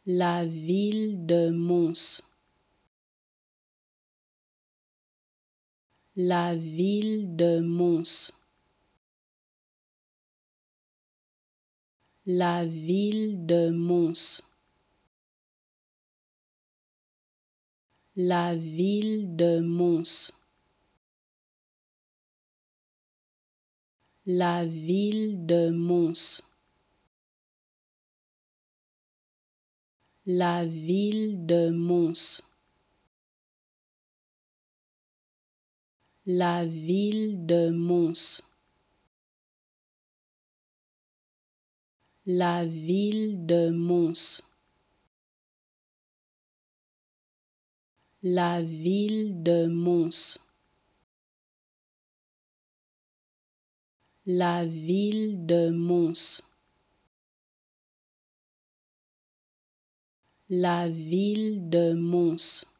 La ville de Mons. La ville de Mons. La ville de Mons. La ville de Mons. La ville de Mons. La ville de Mons. La ville de Mons. La ville de Mons. La ville de Mons. La ville de Mons. La ville de Mons.